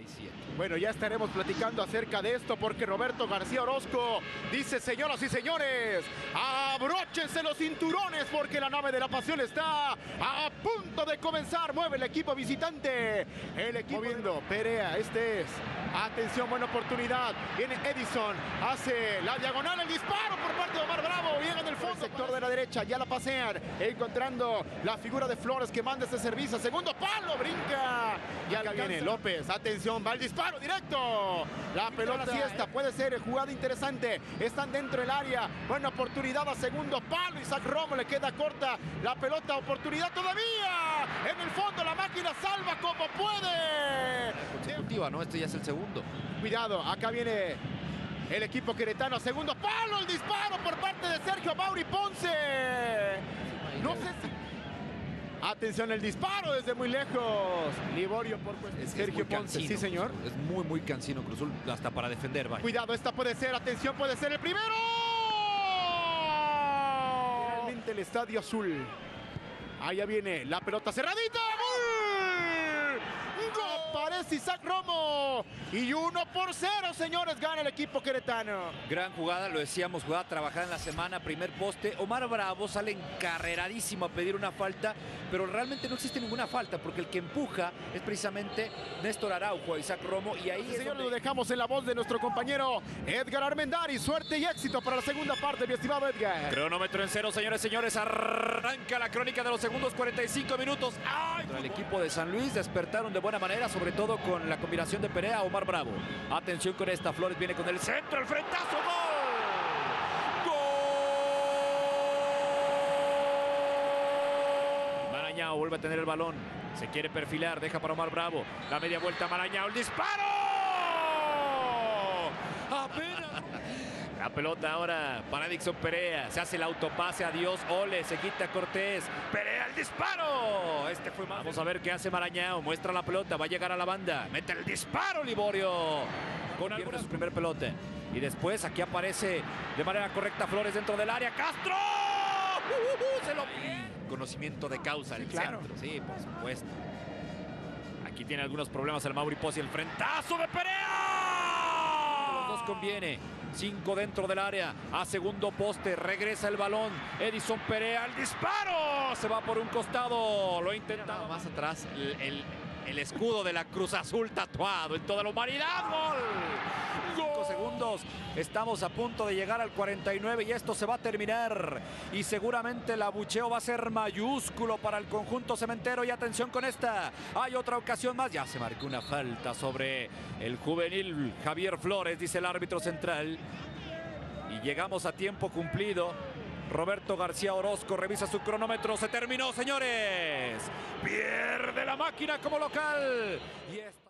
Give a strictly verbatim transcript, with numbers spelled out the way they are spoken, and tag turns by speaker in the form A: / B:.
A: y siete.
B: Bueno, ya estaremos platicando acerca de esto porque Roberto García Orozco dice, señoras y señores, abróchense los cinturones porque la nave de la pasión está a punto de comenzar. Mueve el equipo visitante. El equipo moviendo, de... Perea, este es. Atención, buena oportunidad. Viene Edison, hace la diagonal, el disparo por parte de Omar Bravo. Llega en el fondo, el sector de la derecha, ya la pasean. Encontrando la figura de Flores que manda este servicio. Segundo palo, brinca. Y acá viene López. Atención, va el disparo directo. La pelota siesta, puede ser jugada interesante. Están dentro del área. Buena oportunidad a segundo palo. Isaac Romo le queda corta la pelota. Oportunidad todavía. En el fondo la máquina salva como puede.
A: Consecutiva, ¿no? Este ya es el segundo.
B: Cuidado, acá viene el equipo queretano. Segundo palo, el disparo por parte de Sergio Mauri Ponce. No sé si... Atención, el disparo desde muy lejos. Liborio por
A: es
B: Sergio
A: es
B: Ponce.
A: Cansino,
B: Sí, señor.
A: Es muy, muy cansino Cruz Azul, hasta para defender. Vaya.
B: Cuidado, esta puede ser. Atención, puede ser el primero. Realmente el Estadio Azul. Allá viene la pelota cerradita. ¡Gol! ¡Gol! Aparece Isaac Romo. Y uno por cero, señores, gana el equipo queretano.
A: Gran jugada, lo decíamos, jugada trabajada en la semana, primer poste. Omar Bravo sale encarreradísimo a pedir una falta, pero realmente no existe ninguna falta, porque el que empuja es precisamente Néstor Araujo, Isaac Romo, y ahí
B: Sí,
A: es
B: señor,
A: donde...
B: lo dejamos en la voz de nuestro compañero Edgar Armendari. Suerte y éxito para la segunda parte, mi estimado Edgar.
A: Cronómetro en cero, señores, señores. Arranca la crónica de los segundos cuarenta y cinco minutos. ¡Ay! El equipo de San Luis despertaron de buena manera, sobre todo con la combinación de Perea, Omar Bravo. Atención con esta, Flores viene con el centro, el frentazo, ¡gol! ¡Gol! Marañao vuelve a tener el balón, se quiere perfilar, deja para Omar Bravo, la media vuelta Marañao, el disparo. Apenas. La pelota ahora para Dixon Perea. Se hace el autopase. Adiós. Ole. Se quita Cortés. Perea el disparo. Este fue más. Vamos a ver qué hace Marañao. Muestra la pelota. Va a llegar a la banda. Mete el disparo Liborio. Con pierde su primer pelota. Y después aquí aparece de manera correcta Flores dentro del área. ¡Castro! Uh, uh, se lo pide. Conocimiento de causa. El
B: claro.
A: centro. Sí, por supuesto. Aquí tiene algunos problemas el Mauri Pozzi. El frentazo de Perea. Los dos conviene. Cinco dentro del área, a segundo poste, regresa el balón, Edison Perea, el disparo, se va por un costado, lo ha intentado más atrás, el, el, el escudo de la Cruz Azul tatuado en toda la humanidad, gol. Cinco segundos, estamos a punto de llegar al cuarenta y nueve y esto se va a terminar y seguramente el abucheo va a ser mayúsculo para el conjunto cementero. Y atención con esta, hay otra ocasión más, ya se marcó una falta sobre el juvenil Javier Flores, dice el árbitro central, y llegamos a tiempo cumplido. Roberto García Orozco revisa su cronómetro, se terminó, señores, pierde la máquina como local y esta...